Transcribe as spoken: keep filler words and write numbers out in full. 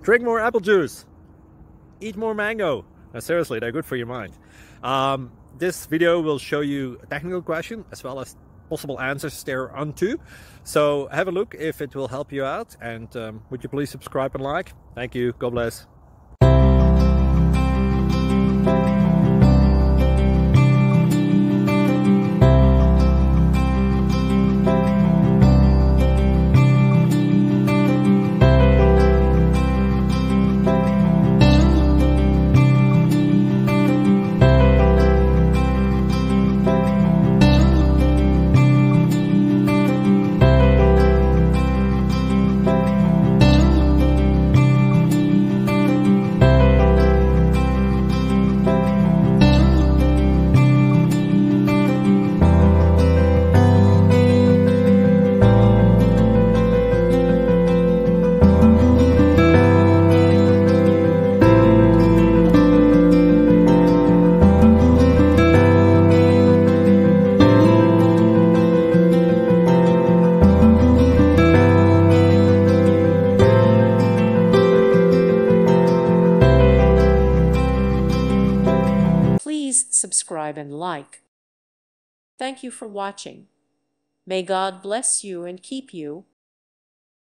drink more apple juice, eat more mango. Now, seriously, they're good for your mind. Um, this video will show you a technical question as well as possible answers thereunto. So have a look if it will help you out, and um, would you please subscribe and like? Thank you. God bless. Please subscribe and like. Thank you for watching. May God bless you and keep you.